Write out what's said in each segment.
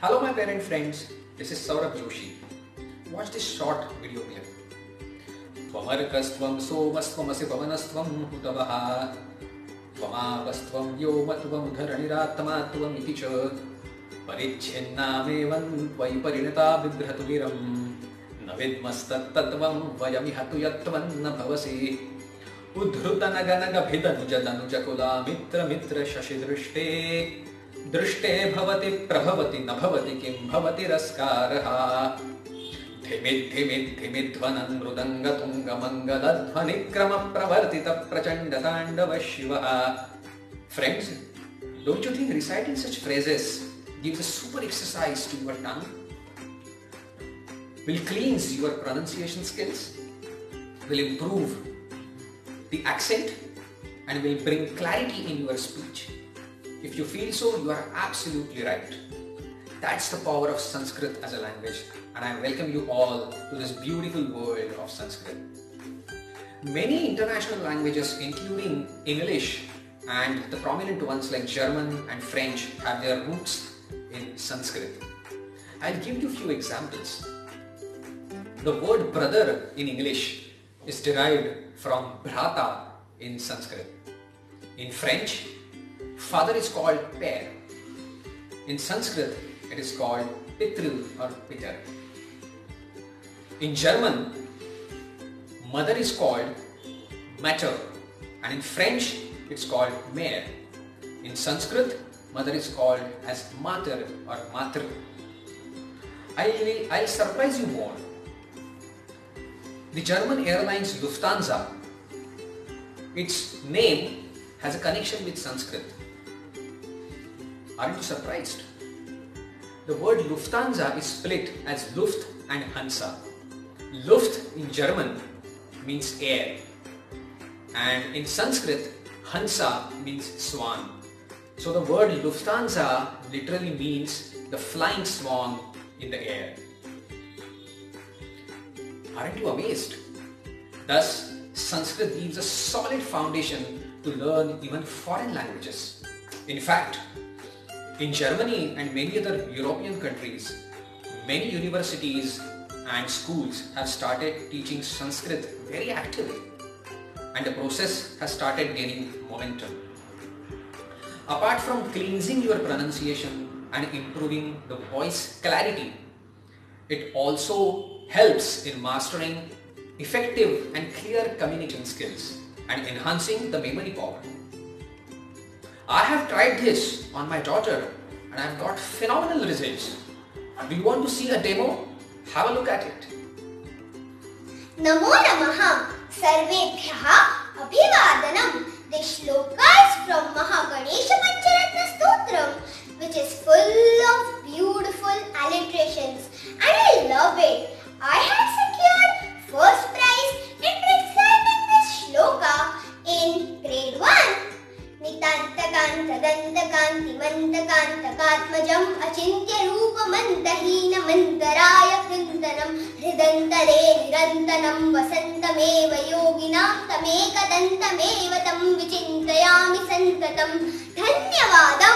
Hello my parent friends, this is Saurabh Joshi. Watch this short video here. Tvamarkastvam somastvamasi pavanastvam hutavaha Tvamapastvam yomatvam dharaniratmatvam iti cha Parichhennamevam tvai parinata bibhratuviram Navidmastattatvam vayamihatu yatvam na bhavasi Udhrutanaganagabhidanuja mitra mitra shashidrishte दृष्टे भवति प्रभवति न भवति किं भवति रस्कारः धिमिद्धिमिद्धिमिध्वनन् मृदङ्गतुङ्गमङ्गलध्वनिक्रमप्रवर्तितप्रचण्डताण्डवः शिवः. Friends, don't you think reciting such phrases gives a super exercise to your tongue? Will cleanse your pronunciation skills, will improve the accent and will bring clarity in your speech. If you feel so, you are absolutely right. That's the power of Sanskrit as a language, and I welcome you all to this beautiful world of Sanskrit. Many international languages, including English and the prominent ones like German and French, have their roots in Sanskrit. I'll give you a few examples. The word brother in English is derived from bhrata in Sanskrit. In French, father is called père. In Sanskrit, it is called pitru or pitar. In German, mother is called Mutter, and in French, it's called mère. In Sanskrit, mother is called as mater or matr. I'll surprise you more. The German airlines Lufthansa, its name has a connection with Sanskrit. Aren't you surprised? The word Lufthansa is split as Luft and Hansa. Luft in German means air, and in Sanskrit, Hansa means swan. So the word Lufthansa literally means the flying swan in the air. Aren't you amazed? Thus, Sanskrit gives a solid foundation to learn even foreign languages. In fact, in Germany and many other European countries, many universities and schools have started teaching Sanskrit very actively, and the process has started gaining momentum. Apart from cleansing your pronunciation and improving the voice clarity, it also helps in mastering effective and clear communication skills and enhancing the memory power. I have tried this on my daughter and I have got phenomenal results. Do you want to see a demo? Have a look at it. Namo Namaha Sarvebhyaha Abhivadanam. This shloka is from Mahaganesha Pancharatna Stotram, which is full of beautiful alliterations, and I love it. I have secured first prize in reciting this shloka in grade 1. Nitantakantadantakantimantakantakatmajam achintya rupamantahinamantaraya krintanam hridantare nirantanam vasantameva yoginam tamekadantameva tam vichintayami santatam. Dhanyavadam.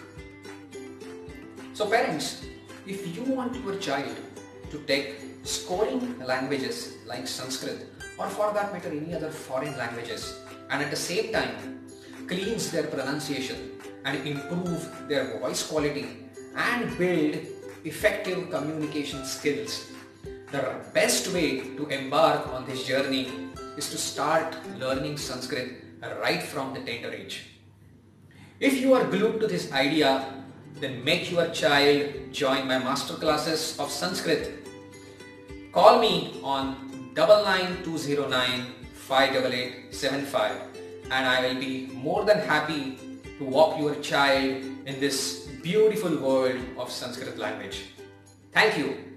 So parents, if you want your child to take scoring languages like Sanskrit, or for that matter any other foreign languages, and at the same time cleanse their pronunciation and improve their voice quality and build effective communication skills, the best way to embark on this journey is to start learning Sanskrit right from the tender age. If you are glued to this idea, then make your child join my master classes of Sanskrit. Call me on 99209 58875 and I will be more than happy to walk your child in this beautiful world of Sanskrit language. Thank you.